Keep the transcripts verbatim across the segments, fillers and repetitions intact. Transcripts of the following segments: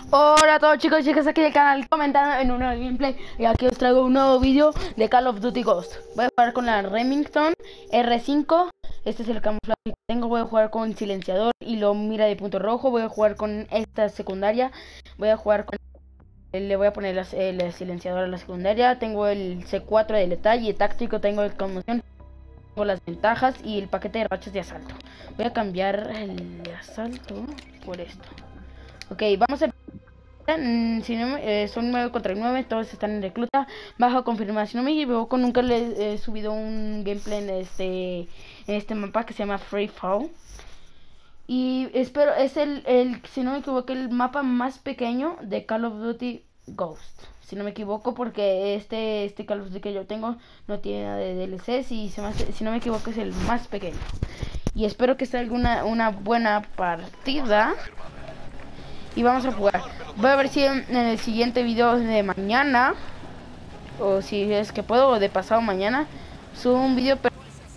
Hola a todos chicos y chicas aquí del canal comentando en un nuevo gameplay. Y aquí os traigo un nuevo vídeo de Call of Duty Ghost. Voy a jugar con la Remington R cinco. Este es el camuflaje que tengo. Voy a jugar con silenciador y lo mira de punto rojo. Voy a jugar con esta secundaria. Voy a jugar con... Le voy a poner la, el silenciador a la secundaria. Tengo el C cuatro de letal y táctico. Tengo el conmoción. Tengo las ventajas y el paquete de rachas de asalto. Voy a cambiar el de asalto por esto. Ok, vamos a... Si no, eh, son nueve contra nueve, todos están en recluta. Bajo confirmar. Si no me equivoco, nunca les he subido un gameplay en este, en este mapa que se llama Free Fall. Y espero, es el, el, si no me equivoco, el mapa más pequeño de Call of Duty Ghost. Si no me equivoco, porque este, este Call of Duty que yo tengo no tiene nada de D L Cs y se me hace, si no me equivoco es el más pequeño. Y espero que salga una, una buena partida. Y vamos a jugar. Voy a ver si en, en el siguiente video de mañana, o si es que puedo, o de pasado mañana, subo un video con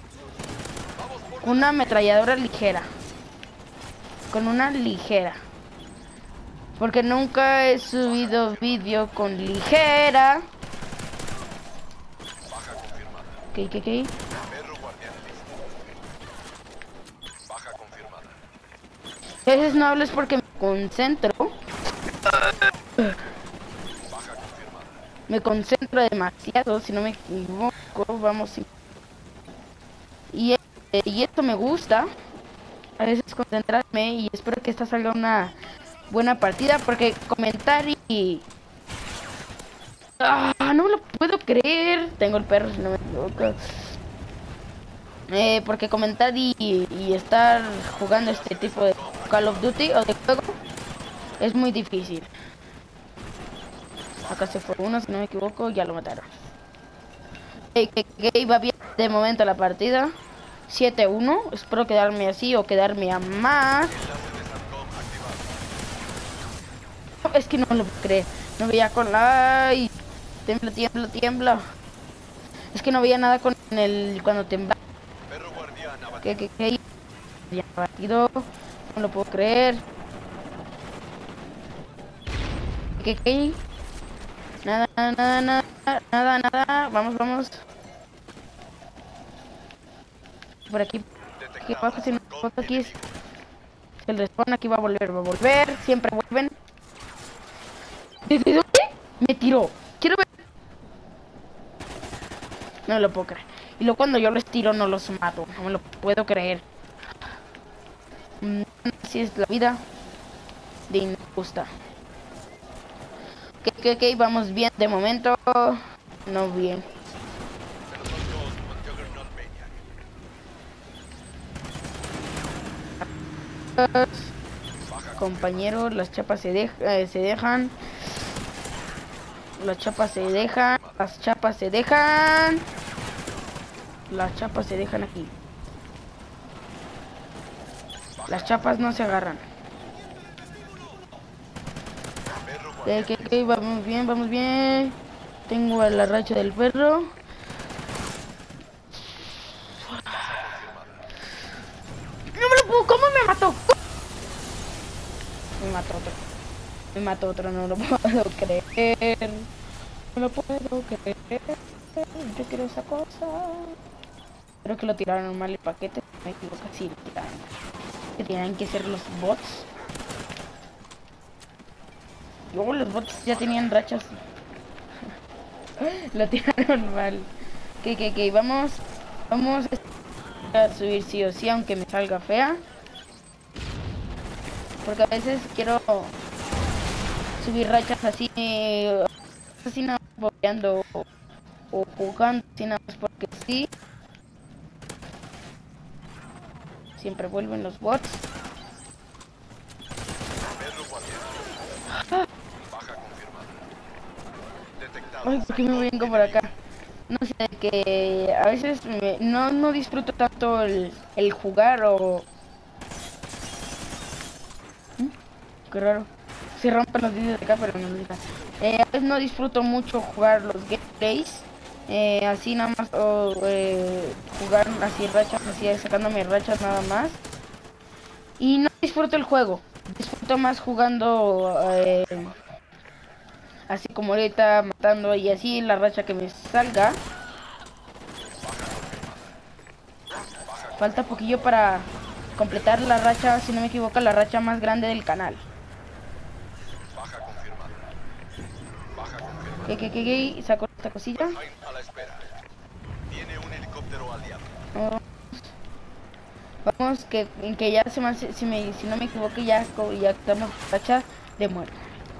una ametralladora ligera. Con una ligera. Porque nunca he subido vídeo con ligera. Ok, ok, ok. A veces no hables porque me concentro. Me concentro demasiado, si no me equivoco. Vamos. Y, eh, y esto me gusta. A veces concentrarme y espero que esta salga una buena partida. Porque comentar y... ¡Ah! No lo puedo creer. Tengo el perro, si no me equivoco. Eh, porque comentar y, y estar jugando este tipo de Call of Duty o de juego es muy difícil. Acá se fue uno, si no me equivoco, ya lo mataron. Ok, ok, va bien de momento la partida. siete uno, espero quedarme así o quedarme a más. Es que no lo puedo creer. No veía con la... Ay, tiembla, tiembla, tiembla. Es que no veía nada con el... cuando temblaba. ¿Qué, qué, qué? Ya batido. No lo puedo creer. ¿Qué, qué? Nada, nada, nada, nada, nada. Vamos, vamos. Por aquí. Aquí abajo, si no, aquí es... El respawn aquí va a volver, va a volver. Siempre vuelven. ¿Desde dónde? Me tiró. Quiero ver. No lo puedo creer. Y luego cuando yo los tiro no los mato. No me lo puedo creer. Mm, así es la vida de injusta. Ok, ok, ok. Vamos bien de momento. No bien. Compañeros, las chapas se, de eh, se dejan. Las chapas se dejan. Las chapas se dejan. Las chapas se dejan aquí. Las chapas no se agarran. Ok, ok, ok, vamos bien, vamos bien. Tengo a la racha del perro. No me lo puedo, ¿cómo me mató? Me mató otro. Me mató otro, no lo puedo creer. No lo puedo creer. Yo quiero esa cosa. Creo que lo tiraron mal el paquete. Me equivoco, sí, lo tiraron. Que tenían que ser los bots. Luego los bots ya tenían rachas. Lo tiraron mal. Ok, ok, ok, vamos. Vamos a subir sí o sí, aunque me salga fea. Porque a veces quiero subir rachas así, así nada más bobeando o, o jugando así nada más porque sí. Siempre vuelven los bots. Ah. Ay, ¿por qué me vengo por acá? No sé, que a veces me, no, no disfruto tanto el, el jugar o... ¿Mm? Qué raro. Se rompen los vídeos de acá, pero no lo digan. Eh, a veces no disfruto mucho jugar los gameplays. Eh, así nada más, o eh, jugar así rachas, así sacándome rachas nada más. Y no disfruto el juego. Disfruto poquito más jugando eh, así como ahorita, matando y así la racha que me salga. Falta poquillo para completar la racha, si no me equivoco, la racha más grande del canal. ¿Qué, qué, qué, qué? Saco esta cosilla. Oh. Vamos, que, que ya se me hace, si, me, si no me equivoco, ya, ya estamos racha de muerte.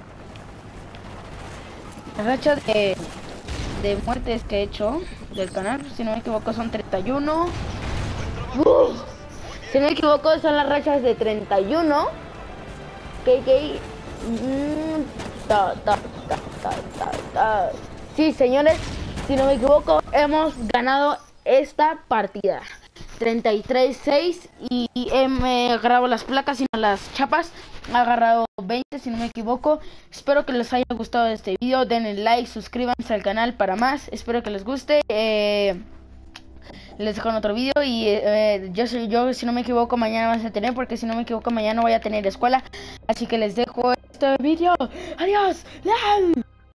La racha de, de muertes que he hecho del canal, si no me equivoco, son treinta y uno. Uf. Si no me equivoco, son las rachas de treinta y uno. Que, que, mm, ta, ta, ta, ta, ta, ta. Sí, señores, si no me equivoco, hemos ganado esta partida. treinta y tres seis y he agarrado las placas y no las chapas. He agarrado veinte, si no me equivoco. Espero que les haya gustado este video. Denle like, suscríbanse al canal para más. Espero que les guste. Eh... Les dejo en otro video y eh, yo, soy, yo si no me equivoco mañana vas a tener, porque si no me equivoco mañana voy a tener escuela, así que les dejo este video. Adiós.